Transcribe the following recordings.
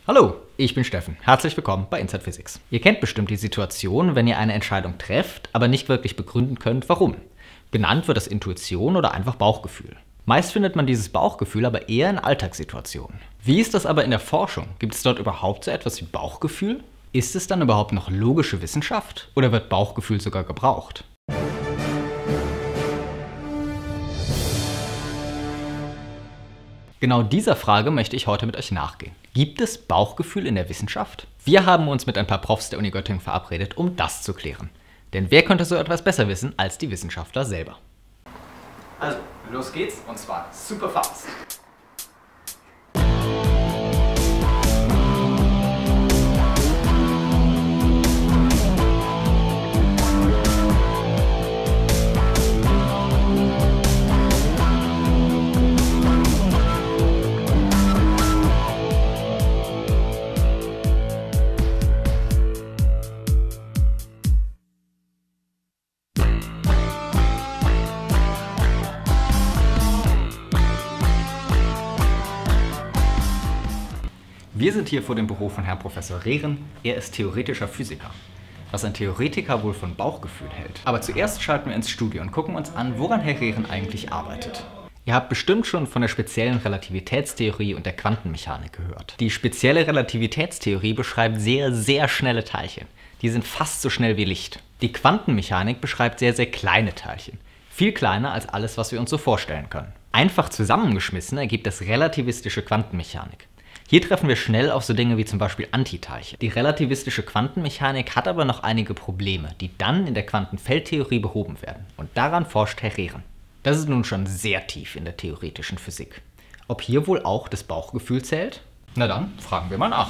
Hallo, ich bin Steffen. Herzlich willkommen bei Inside Physics. Ihr kennt bestimmt die Situation, wenn ihr eine Entscheidung trefft, aber nicht wirklich begründen könnt, warum. Genannt wird das Intuition oder einfach Bauchgefühl. Meist findet man dieses Bauchgefühl aber eher in Alltagssituationen. Wie ist das aber in der Forschung? Gibt es dort überhaupt so etwas wie Bauchgefühl? Ist es dann überhaupt noch logische Wissenschaft oder wird Bauchgefühl sogar gebraucht? Genau dieser Frage möchte ich heute mit euch nachgehen. Gibt es Bauchgefühl in der Wissenschaft? Wir haben uns mit ein paar Profs der Uni Göttingen verabredet, um das zu klären. Denn wer könnte so etwas besser wissen als die Wissenschaftler selber? Also, los geht's und zwar super fast. Wir sind hier vor dem Büro von Herrn Professor Rehren. Er ist theoretischer Physiker. Was ein Theoretiker wohl von Bauchgefühl hält. Aber zuerst schalten wir ins Studio und gucken uns an, woran Herr Rehren eigentlich arbeitet. Ihr habt bestimmt schon von der speziellen Relativitätstheorie und der Quantenmechanik gehört. Die spezielle Relativitätstheorie beschreibt sehr, sehr schnelle Teilchen. Die sind fast so schnell wie Licht. Die Quantenmechanik beschreibt sehr, sehr kleine Teilchen. Viel kleiner als alles, was wir uns so vorstellen können. Einfach zusammengeschmissen ergibt es relativistische Quantenmechanik. Hier treffen wir schnell auf so Dinge wie zum Beispiel Antiteilchen. Die relativistische Quantenmechanik hat aber noch einige Probleme, die dann in der Quantenfeldtheorie behoben werden. Und daran forscht Herr Rehren. Das ist nun schon sehr tief in der theoretischen Physik. Ob hier wohl auch das Bauchgefühl zählt? Na dann, fragen wir mal nach.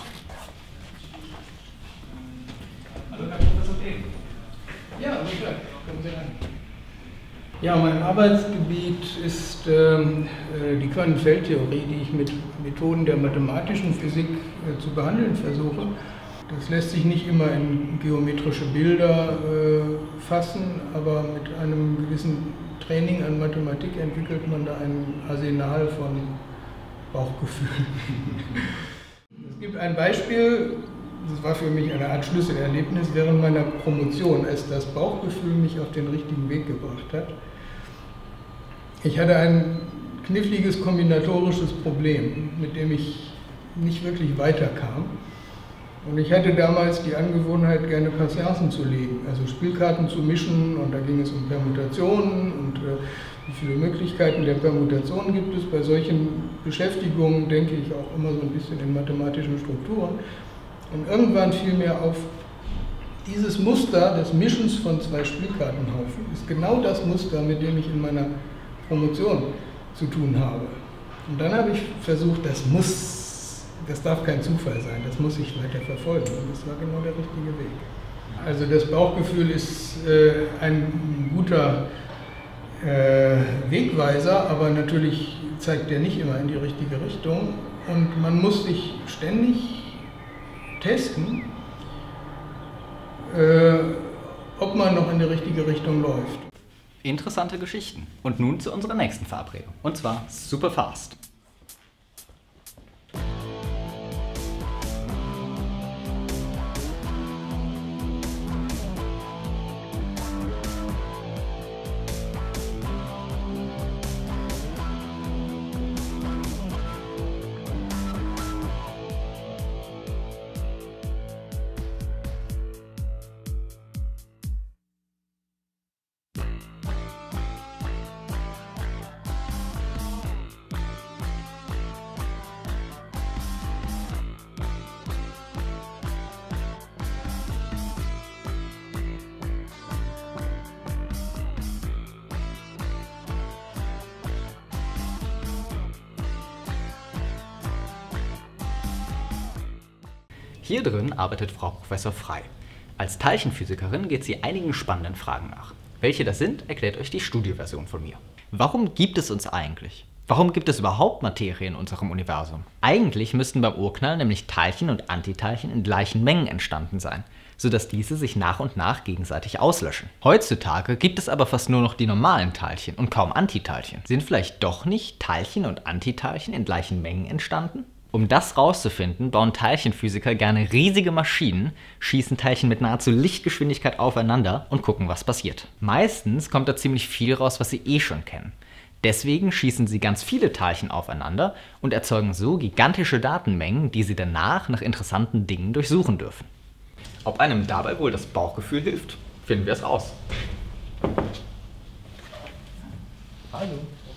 Hallo Herr Professor Rehren. Ja, guten Tag. Kommen Sie rein. Ja, mein Arbeitsgebiet ist die Quantenfeldtheorie, die ich mit Methoden der mathematischen Physik zu behandeln versuche. Das lässt sich nicht immer in geometrische Bilder fassen, aber mit einem gewissen Training an Mathematik entwickelt man da ein Arsenal von Bauchgefühlen. Es gibt ein Beispiel, das war für mich eine Art Schlüsselerlebnis während meiner Promotion, als das Bauchgefühl mich auf den richtigen Weg gebracht hat. Ich hatte ein kniffliges kombinatorisches Problem, mit dem ich nicht wirklich weiterkam. Und ich hatte damals die Angewohnheit, gerne Patienzen zu legen, also Spielkarten zu mischen, und da ging es um Permutationen und wie viele Möglichkeiten der Permutation gibt es. Bei solchen Beschäftigungen denke ich auch immer so ein bisschen in mathematischen Strukturen. Und irgendwann fiel mir auf, dieses Muster des Mischens von zwei Spielkartenhaufen ist genau das Muster, mit dem ich in meiner Promotion zu tun habe. Und dann habe ich versucht, das darf kein Zufall sein, das muss ich weiter verfolgen. Und das war genau der richtige Weg. Also das Bauchgefühl ist ein guter Wegweiser, aber natürlich zeigt der nicht immer in die richtige Richtung. Und man muss sich ständig testen, ob man noch in die richtige Richtung läuft. Interessante Geschichten. Und nun zu unserer nächsten Verabredung. Und zwar super fast. Hier drin arbeitet Frau Professor Frey. Als Teilchenphysikerin geht sie einigen spannenden Fragen nach. Welche das sind, erklärt euch die Studioversion von mir. Warum gibt es uns eigentlich? Warum gibt es überhaupt Materie in unserem Universum? Eigentlich müssten beim Urknall nämlich Teilchen und Antiteilchen in gleichen Mengen entstanden sein, sodass diese sich nach und nach gegenseitig auslöschen. Heutzutage gibt es aber fast nur noch die normalen Teilchen und kaum Antiteilchen. Sind vielleicht doch nicht Teilchen und Antiteilchen in gleichen Mengen entstanden? Um das rauszufinden, bauen Teilchenphysiker gerne riesige Maschinen, schießen Teilchen mit nahezu Lichtgeschwindigkeit aufeinander und gucken, was passiert. Meistens kommt da ziemlich viel raus, was sie eh schon kennen. Deswegen schießen sie ganz viele Teilchen aufeinander und erzeugen so gigantische Datenmengen, die sie danach nach interessanten Dingen durchsuchen dürfen. Ob einem dabei wohl das Bauchgefühl hilft, finden wir es raus. Hallo.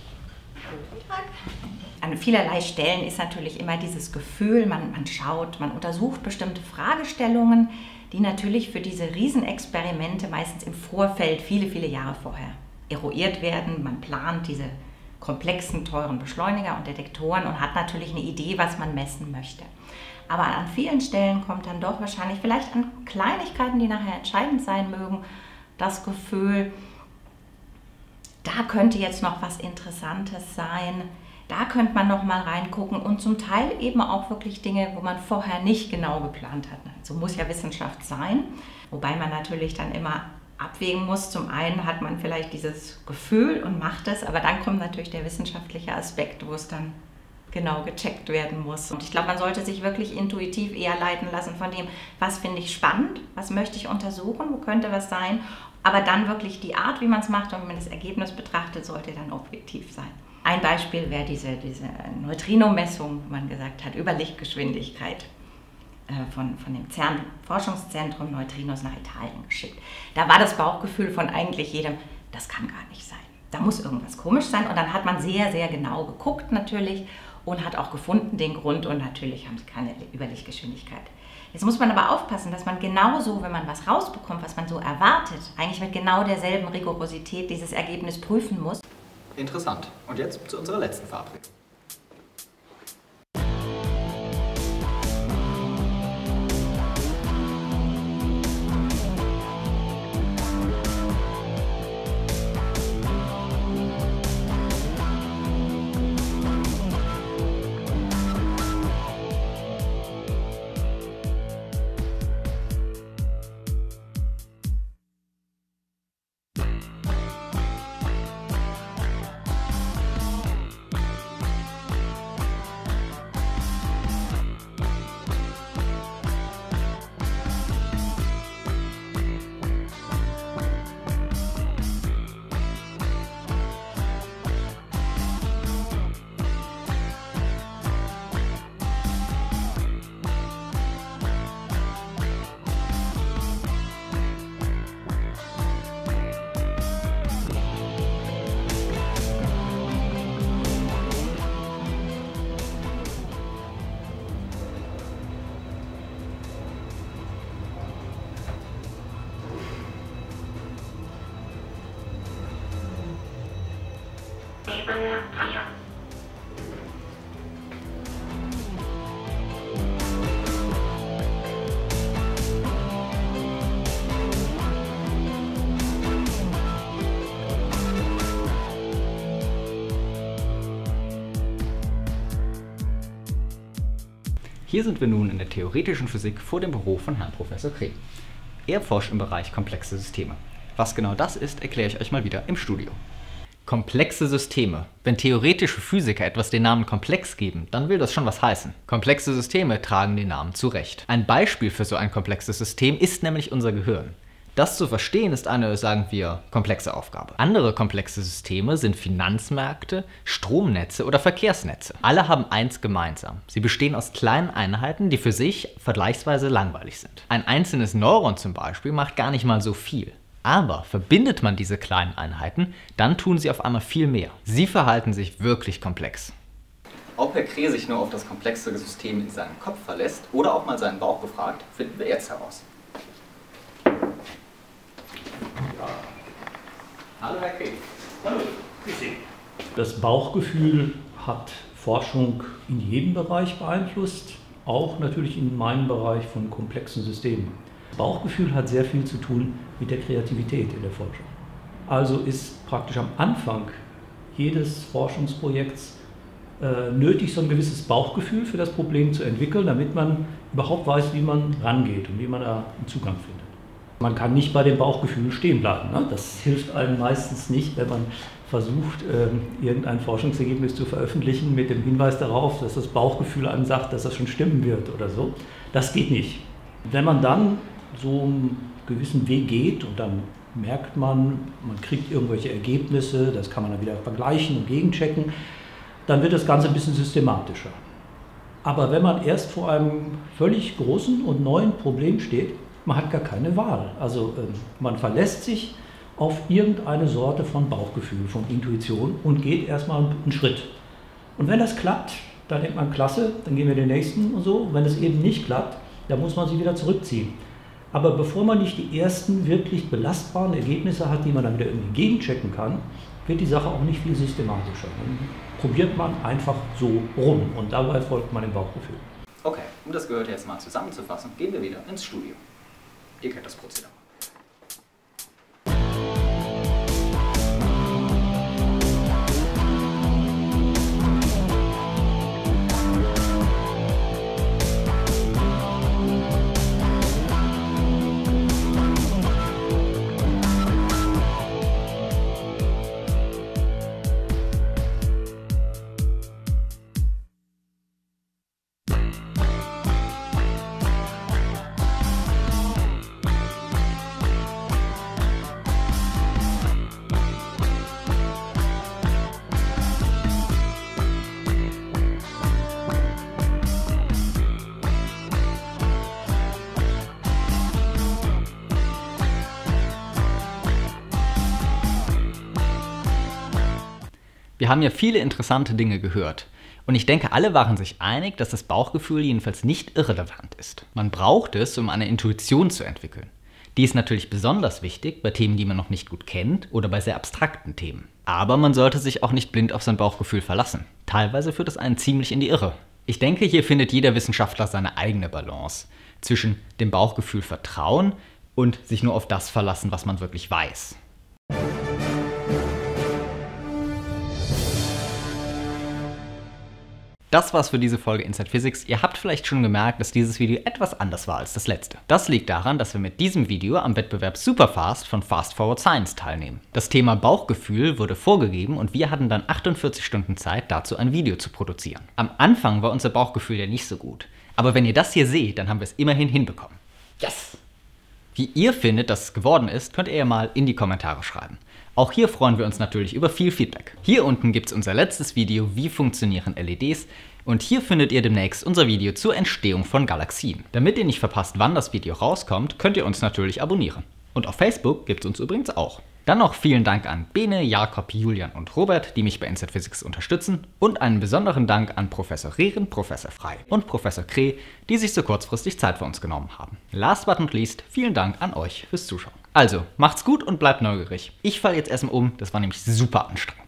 An vielerlei Stellen ist natürlich immer dieses Gefühl, man schaut, man untersucht bestimmte Fragestellungen, die natürlich für diese Riesenexperimente meistens im Vorfeld viele Jahre vorher eruiert werden. Man plant diese komplexen, teuren Beschleuniger und Detektoren und hat natürlich eine Idee, was man messen möchte. Aber an vielen Stellen kommt dann doch wahrscheinlich, vielleicht an Kleinigkeiten, die nachher entscheidend sein mögen, das Gefühl, da könnte jetzt noch was Interessantes sein. Da könnte man noch mal reingucken und zum Teil eben auch wirklich Dinge, wo man vorher nicht genau geplant hat. So muss ja Wissenschaft sein, wobei man natürlich dann immer abwägen muss. Zum einen hat man vielleicht dieses Gefühl und macht es, aber dann kommt natürlich der wissenschaftliche Aspekt, wo es dann genau gecheckt werden muss. Und ich glaube, man sollte sich wirklich intuitiv eher leiten lassen von dem, was finde ich spannend, was möchte ich untersuchen, wo könnte was sein, aber dann wirklich die Art, wie man es macht und wie man das Ergebnis betrachtet, sollte dann objektiv sein. Ein Beispiel wäre diese Neutrinomessung, wo man gesagt hat, über Lichtgeschwindigkeit von dem CERN-Forschungszentrum Neutrinos nach Italien geschickt. Da war das Bauchgefühl von eigentlich jedem, das kann gar nicht sein. Da muss irgendwas komisch sein. Und dann hat man sehr genau geguckt natürlich und hat auch gefunden den Grund und natürlich haben sie keine Überlichtgeschwindigkeit. Jetzt muss man aber aufpassen, dass man genauso, wenn man was rausbekommt, was man so erwartet, eigentlich mit genau derselben Rigorosität dieses Ergebnis prüfen muss. Interessant. Und jetzt zu unserer letzten Verabredung. Hier sind wir nun in der theoretischen Physik vor dem Büro von Herrn Professor Kreh. Er forscht im Bereich komplexe Systeme. Was genau das ist, erkläre ich euch mal wieder im Studio. Komplexe Systeme. Wenn theoretische Physiker etwas den Namen komplex geben, dann will das schon was heißen. Komplexe Systeme tragen den Namen zu Recht. Ein Beispiel für so ein komplexes System ist nämlich unser Gehirn. Das zu verstehen ist eine, sagen wir, komplexe Aufgabe. Andere komplexe Systeme sind Finanzmärkte, Stromnetze oder Verkehrsnetze. Alle haben eins gemeinsam. Sie bestehen aus kleinen Einheiten, die für sich vergleichsweise langweilig sind. Ein einzelnes Neuron zum Beispiel macht gar nicht mal so viel. Aber verbindet man diese kleinen Einheiten, dann tun sie auf einmal viel mehr. Sie verhalten sich wirklich komplex. Ob Herr Kreh sich nur auf das komplexe System in seinem Kopf verlässt oder auch mal seinen Bauch befragt, finden wir jetzt heraus. Hallo Herr Kreh. Hallo, grüß Sie. Das Bauchgefühl hat Forschung in jedem Bereich beeinflusst, auch natürlich in meinem Bereich von komplexen Systemen. Bauchgefühl hat sehr viel zu tun mit der Kreativität in der Forschung. Also ist praktisch am Anfang jedes Forschungsprojekts nötig, so ein gewisses Bauchgefühl für das Problem zu entwickeln, damit man überhaupt weiß, wie man rangeht und wie man da einen Zugang findet. Man kann nicht bei dem Bauchgefühl stehen bleiben. Ne? Das hilft einem meistens nicht, wenn man versucht, irgendein Forschungsergebnis zu veröffentlichen mit dem Hinweis darauf, dass das Bauchgefühl einem sagt, dass das schon stimmen wird oder so. Das geht nicht. Wenn man dann so einen gewissen Weg geht und dann merkt man kriegt irgendwelche Ergebnisse, das kann man dann wieder vergleichen und gegenchecken, dann wird das Ganze ein bisschen systematischer. Aber wenn man erst vor einem völlig großen und neuen Problem steht, man hat gar keine Wahl. Also man verlässt sich auf irgendeine Sorte von Bauchgefühl, von Intuition und geht erstmal einen Schritt. Und wenn das klappt, dann denkt man, klasse, dann gehen wir den nächsten und so. Wenn es eben nicht klappt, dann muss man sich wieder zurückziehen. Aber bevor man nicht die ersten wirklich belastbaren Ergebnisse hat, die man dann wieder irgendwie gegenchecken kann, wird die Sache auch nicht viel systematischer. Dann probiert man einfach so rum und dabei folgt man dem Bauchgefühl. Okay, um das Gehörte jetzt mal zusammenzufassen, gehen wir wieder ins Studio. Ihr kennt das Prozedere. Wir haben ja viele interessante Dinge gehört. Und ich denke, alle waren sich einig, dass das Bauchgefühl jedenfalls nicht irrelevant ist. Man braucht es, um eine Intuition zu entwickeln. Die ist natürlich besonders wichtig bei Themen, die man noch nicht gut kennt oder bei sehr abstrakten Themen. Aber man sollte sich auch nicht blind auf sein Bauchgefühl verlassen. Teilweise führt es einen ziemlich in die Irre. Ich denke, hier findet jeder Wissenschaftler seine eigene Balance zwischen dem Bauchgefühl vertrauen und sich nur auf das verlassen, was man wirklich weiß. Das war's für diese Folge Inside Physics. Ihr habt vielleicht schon gemerkt, dass dieses Video etwas anders war als das letzte. Das liegt daran, dass wir mit diesem Video am Wettbewerb Superfast von Fast Forward Science teilnehmen. Das Thema Bauchgefühl wurde vorgegeben und wir hatten dann 48 Stunden Zeit, dazu ein Video zu produzieren. Am Anfang war unser Bauchgefühl ja nicht so gut. Aber wenn ihr das hier seht, dann haben wir es immerhin hinbekommen. Yes! Wie ihr findet, dass es geworden ist, könnt ihr ja mal in die Kommentare schreiben. Auch hier freuen wir uns natürlich über viel Feedback. Hier unten gibt es unser letztes Video, wie funktionieren LEDs, und hier findet ihr demnächst unser Video zur Entstehung von Galaxien. Damit ihr nicht verpasst, wann das Video rauskommt, könnt ihr uns natürlich abonnieren. Und auf Facebook gibt es uns übrigens auch. Dann noch vielen Dank an Bene, Jakob, Julian und Robert, die mich bei Inside Physics unterstützen, und einen besonderen Dank an Professor Rehren, Professor Frey und Professor Kreh, die sich so kurzfristig Zeit für uns genommen haben. Last but not least, vielen Dank an euch fürs Zuschauen. Also, macht's gut und bleibt neugierig. Ich falle jetzt erstmal um, das war nämlich super anstrengend.